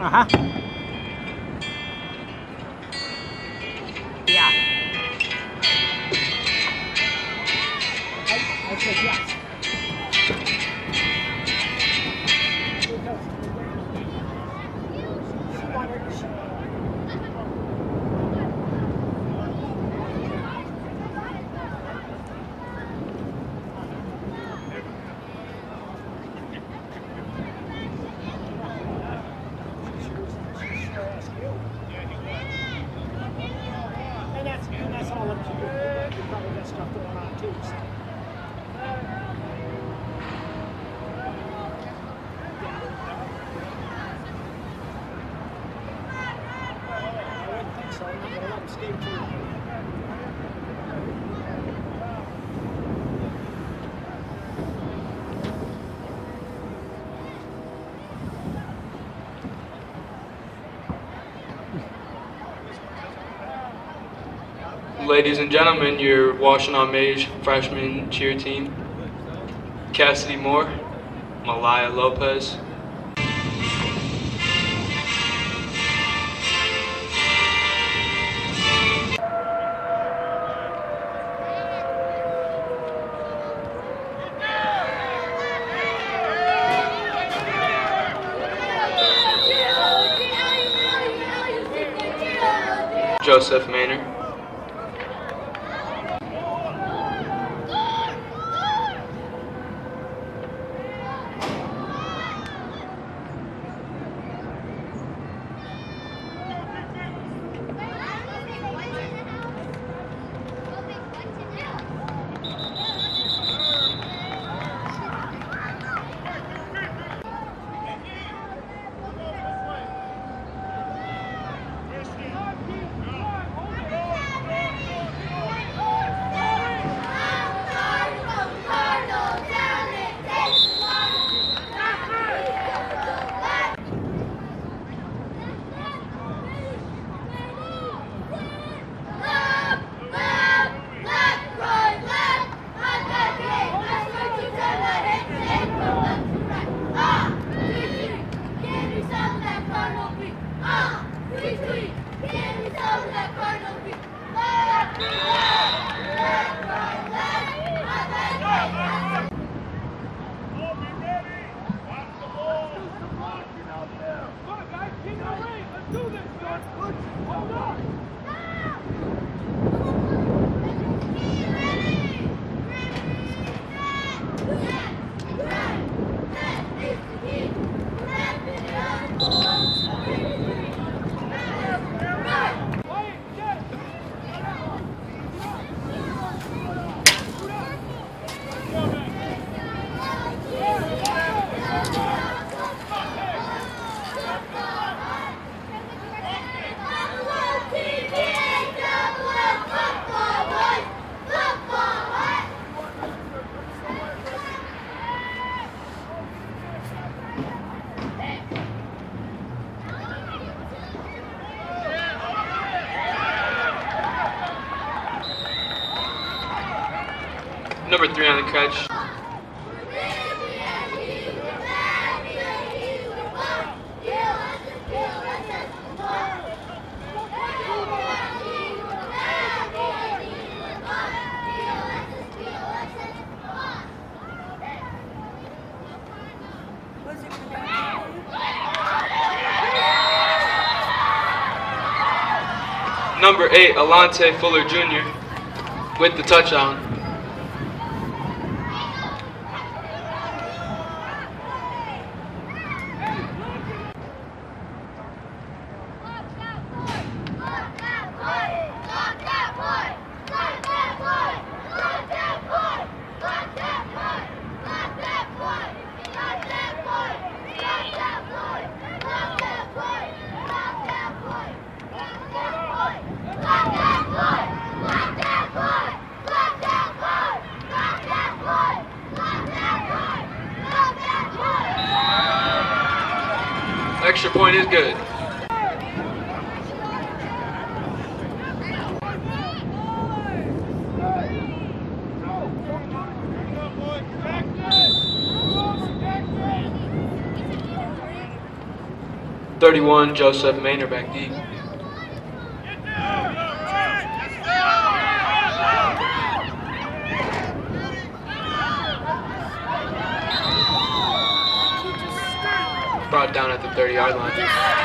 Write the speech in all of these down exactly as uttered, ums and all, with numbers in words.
Uh-huh. Yeah. I, I said yes. And that's, and that's all up to you. You probably got stuff going on too. So. I wouldn't think so. I'm not going to let him skate too long. Ladies and gentlemen, your Washtenaw Mage freshman cheer team, Cassidy Moore, Malaya Lopez. Joseph Maynard. Number three on the catch. Number eight, Alante Fuller Junior with the touchdown. Extra point is good. thirty-one, Joseph Maynard back deep. Brought down at the thirty-yard line.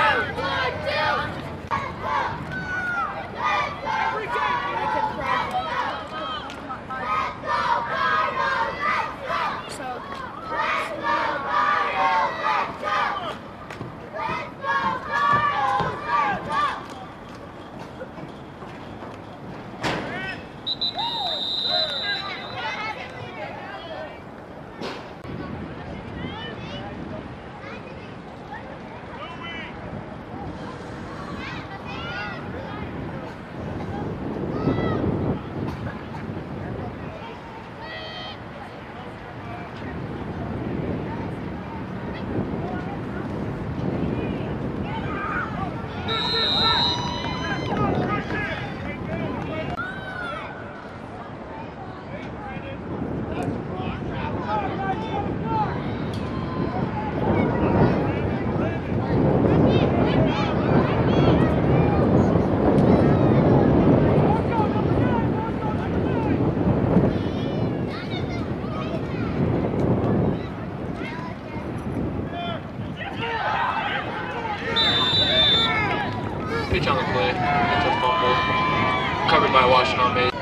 Pitch on the play. That's a fumble. Covered by Washington Mays.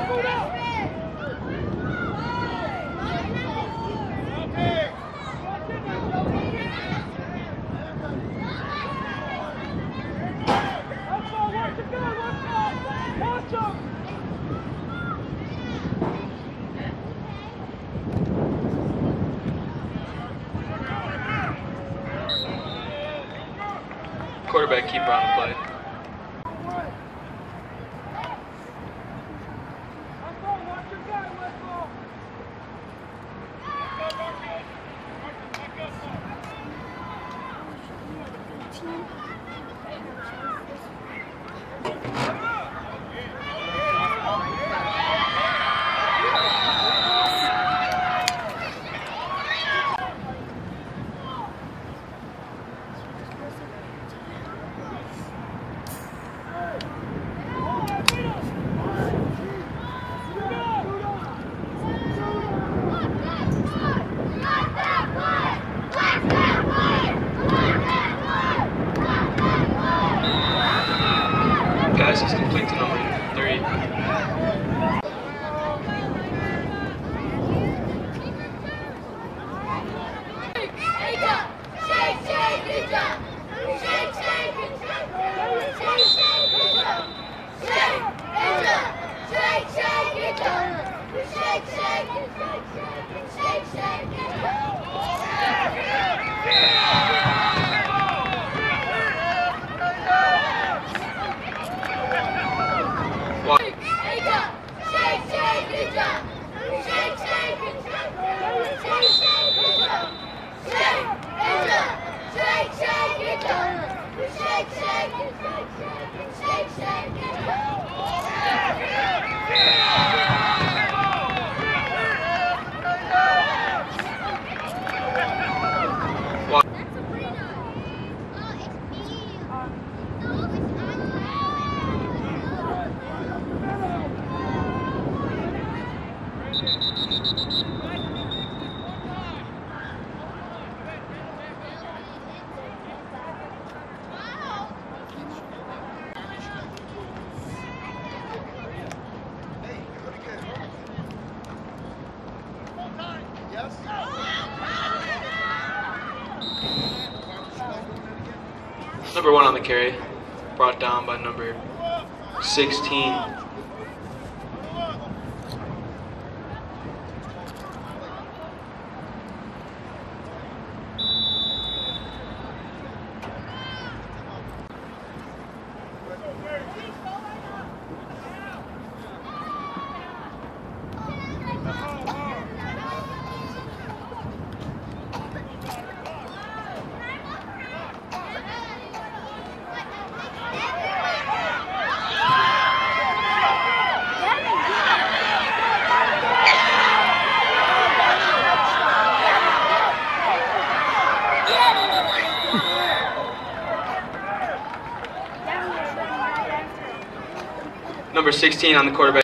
Quarterback keeper on the play. Pass is complete to number three. Number one on the carry, brought down by number sixteen. Number sixteen on the quarterback.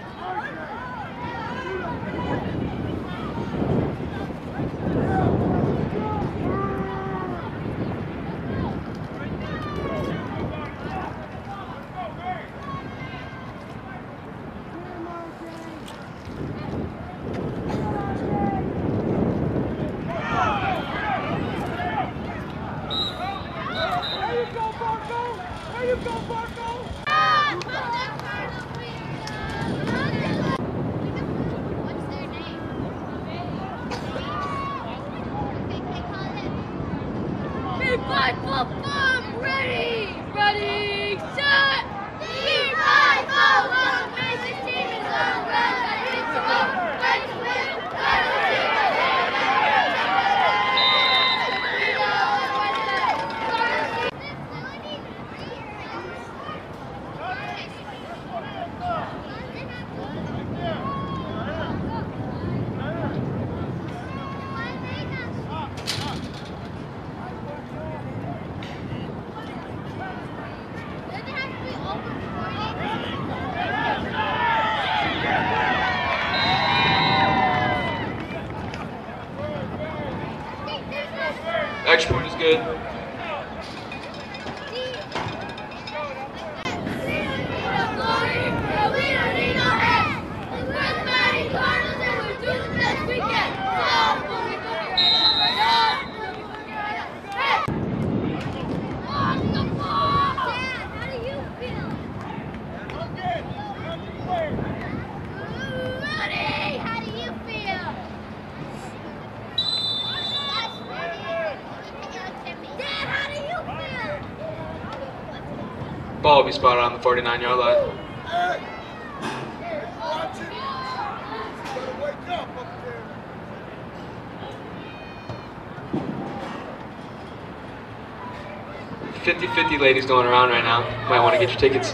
Extra point is good. Ball will be spotted on the forty-nine yard line. fifty fifty ladies going around right now. Might want to get your tickets.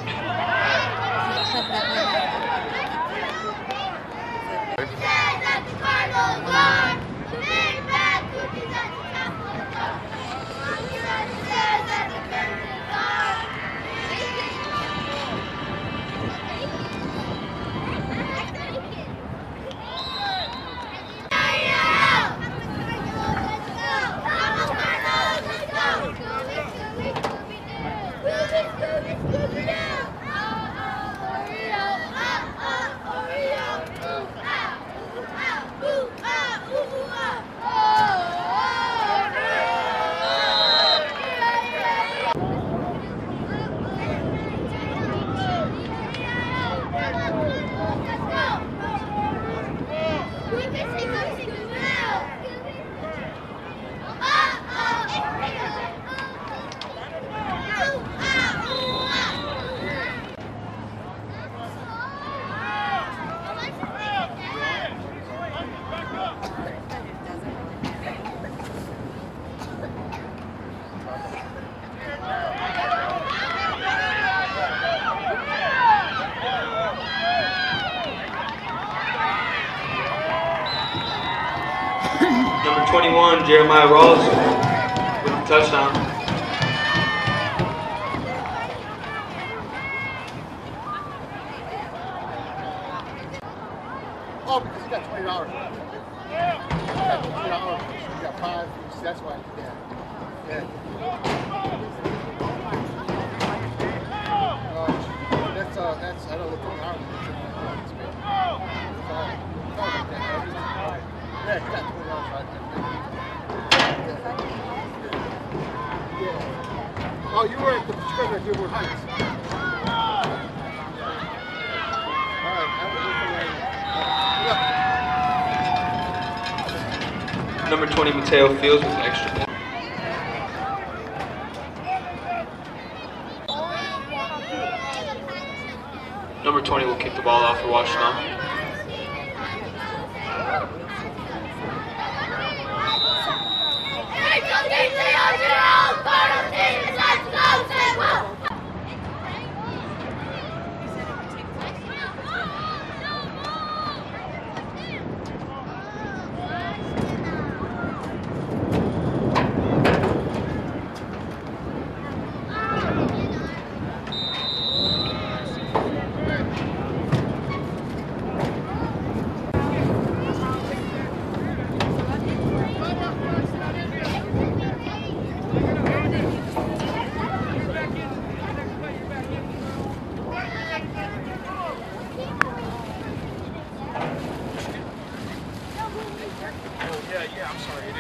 Number twenty-one, Jeremiah Rawls with the touchdown. Oh, because he got twenty dollars. He got twenty dollars. He got five. That's why. Yeah. Yeah. Uh, that's, uh, that's, I don't know, twenty dollars. Yeah, he got twenty dollars right there. Yeah. Oh, you were at the prescription at Dearborn Heights. All right, have a good one. Number twenty, Mateo Fields with the extra point. Number twenty will kick the ball off for Washington.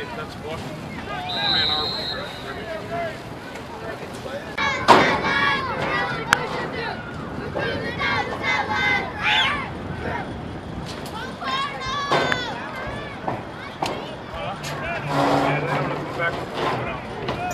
That's what Ann Arbor. Yeah, they don't have to go back and forth on.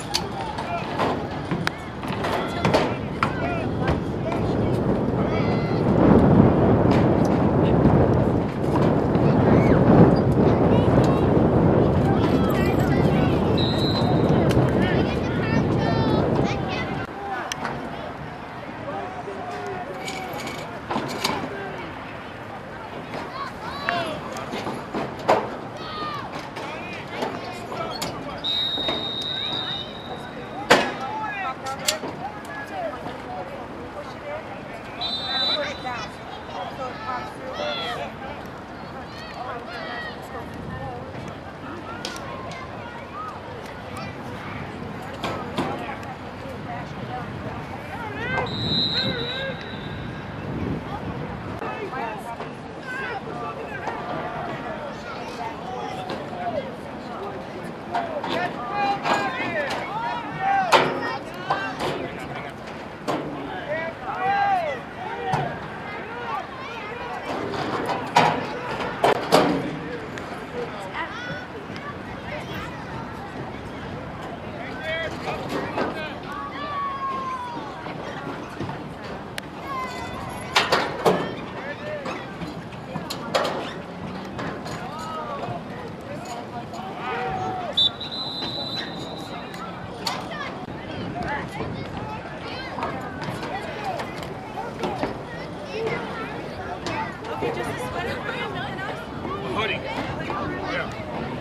Hoodie. Yeah.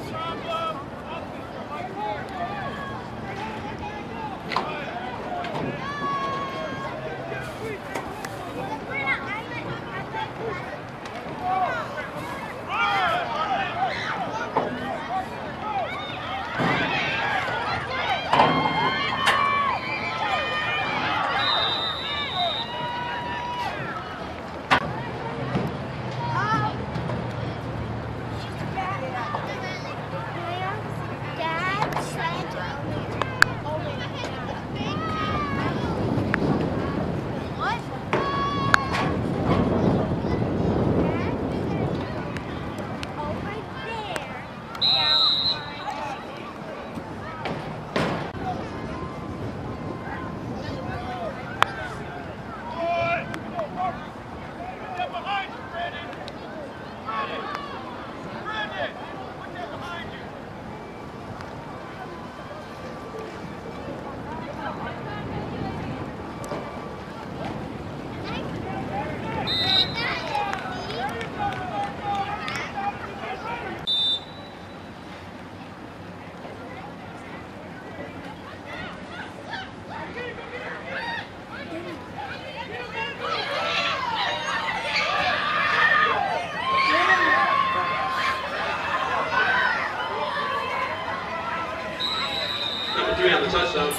Number three on the touchdown.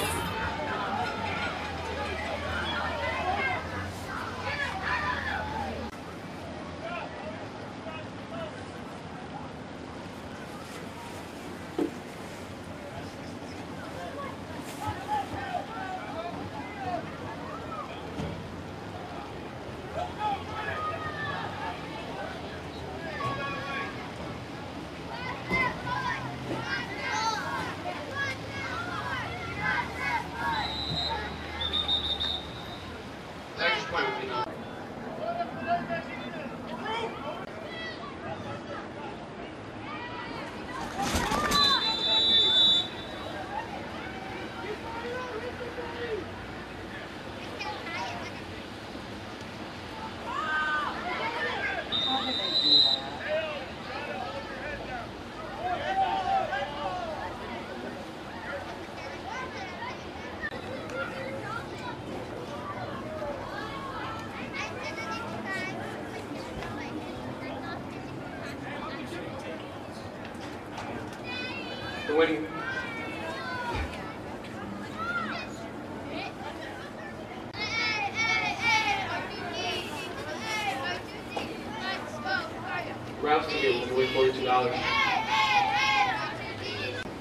The winning. Ralph's ticket will win forty-two dollars.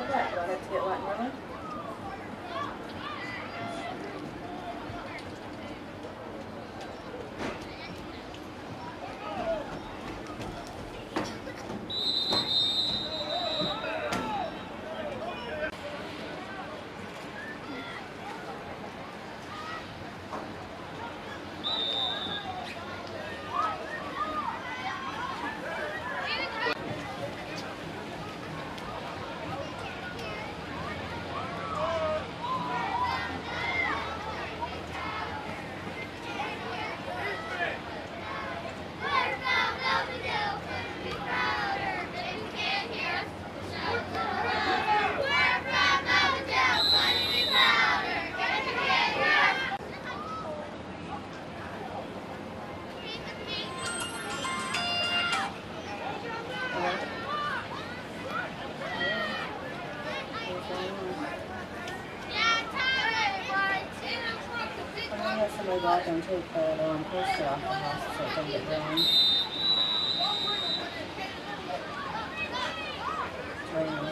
wet. Do I have to get wet more? Somebody go out there and take the um, poster off the house so it doesn't get ruined. It's raining.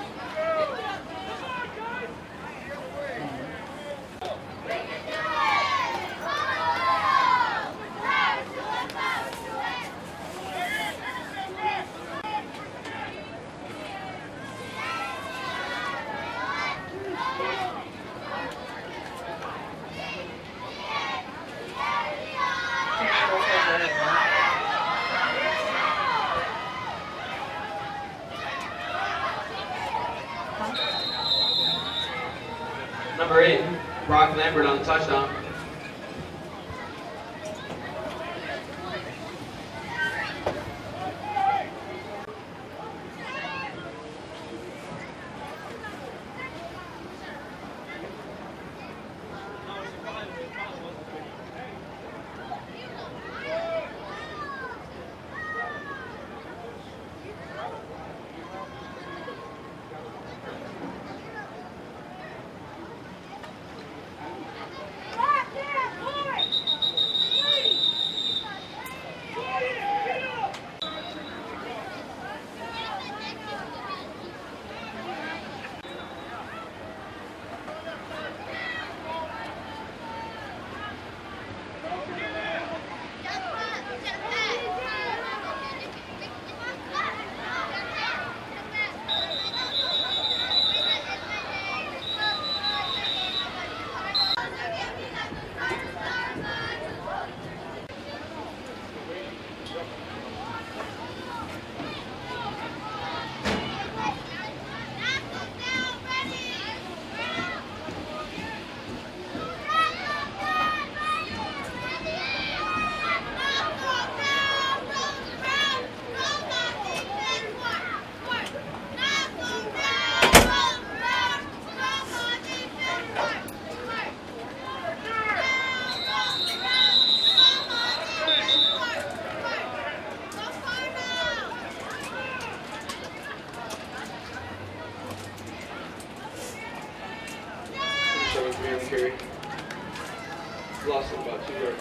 Number eight, Brock Lambert on the touchdown. Carry. Lost him about two yards.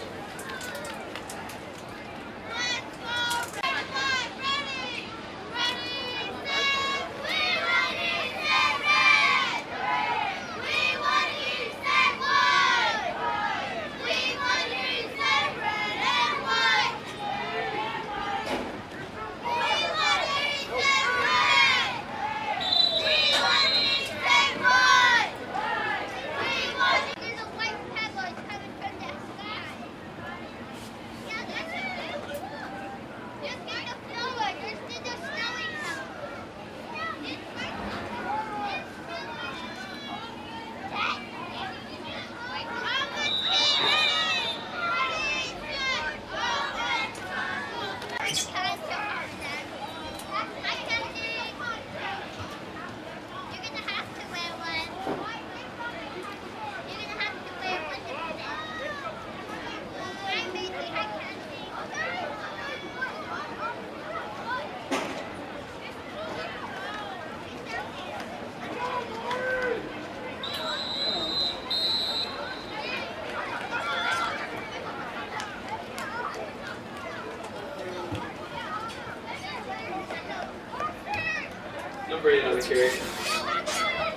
Number eight on the carry.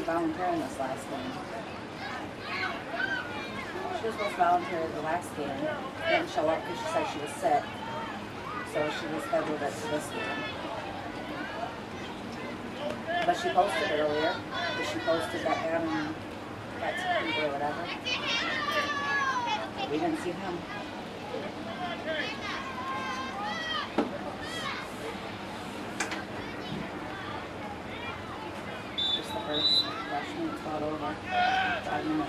volunteering this last game. She was supposed to volunteer the last game. Didn't show up because she said she was sick. So she rescheduled it to this game. But she posted earlier. But she posted that Adam got to fever or whatever. But we didn't see him. Just the first freshman spot over. Five minutes.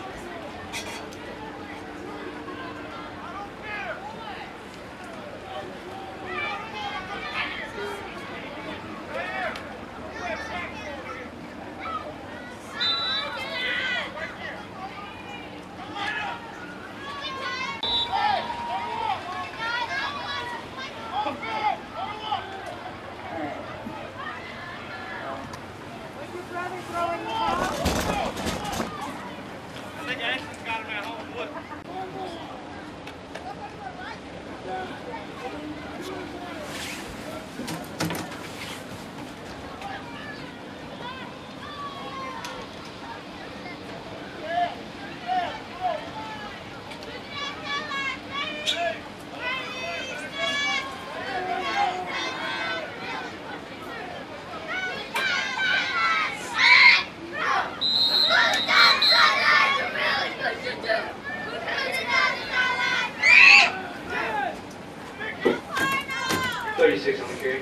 thirty-six on the carry.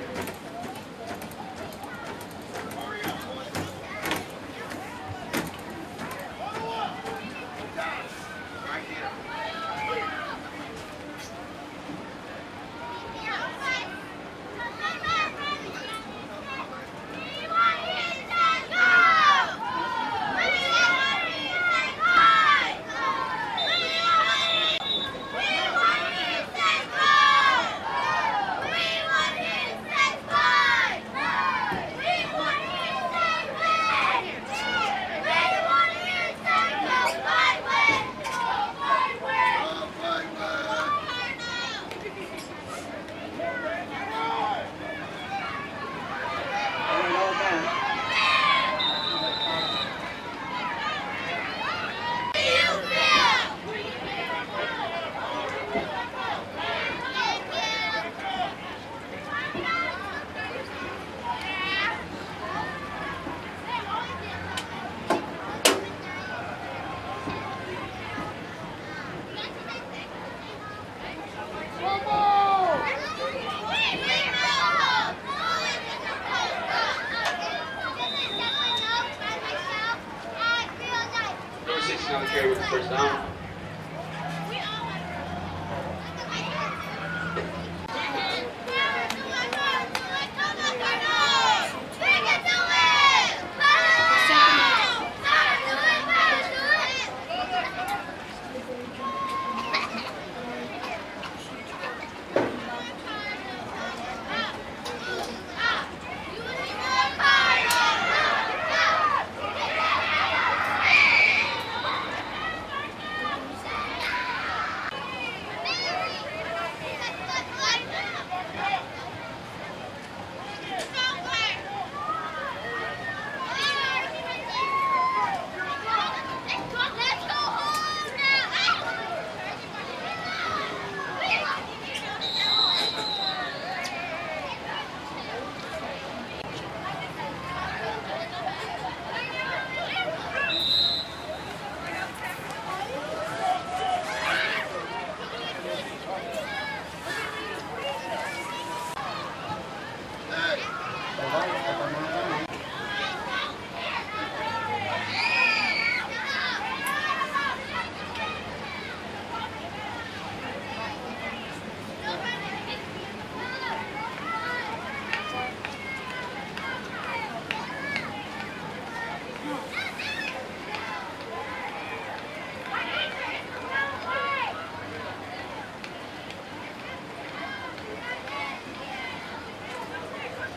sixteen on the carry with the first down.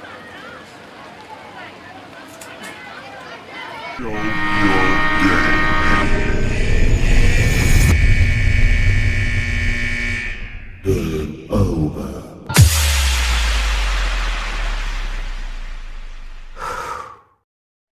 Yo, yo, gang.